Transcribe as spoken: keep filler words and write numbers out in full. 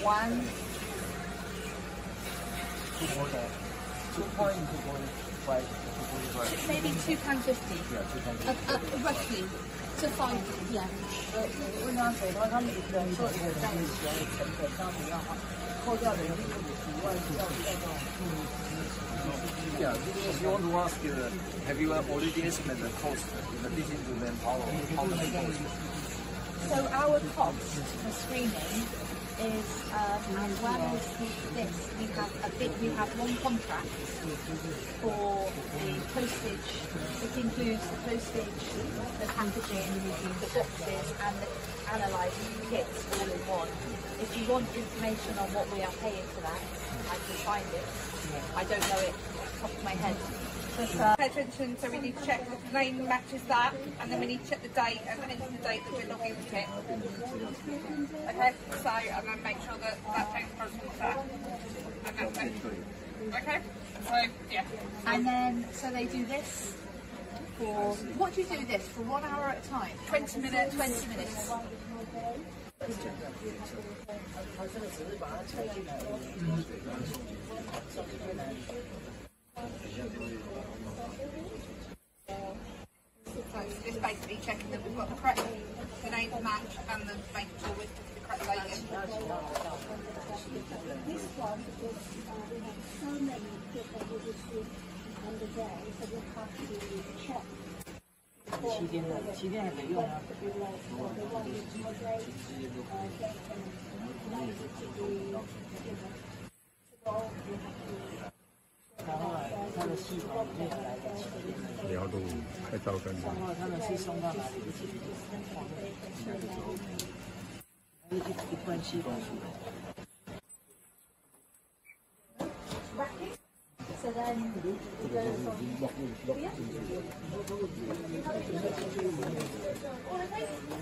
one. Two point, two point, two point five, two point five. Maybe two pound fifty. Yeah, two point Uh, uh, roughly to five. Yeah. 问他水说他每个人做一个这样子的成本上怎样哈，扣掉的以外要要到 Yeah, if you want to ask, uh, have you already estimated the cost in addition to manpower? How much cost? So our cost for screening is, um, as well as this, we have a bit, we have one contract for the postage. It includes the postage, the packaging, the boxes, and the analyzer kits all in one. If you want information on what we are paying for that, I can find it. I don't know it off the top of my head. But, uh, Pay attention, so we need to check that the name matches that, and then we need to check the date and enter the date that we're logging the kit. Okay, so and then make sure that that date corresponds to that. And that's it. Okay, so yeah. and then, so they do this for, what do you do with this? For one hour at a time? twenty minutes. twenty minutes. 嗯 So it's just basically checking that we've got the correct, the name match, and then making sure we've got the correct label. This one, because uh, we have so many people who receive on the day, so we have to check. 七天的，七天还没用啊。然后它的系统里面有来个七天。 聊度拍照跟。 然后他们是送到哪里？一一罐七公斤。 So then we go from here.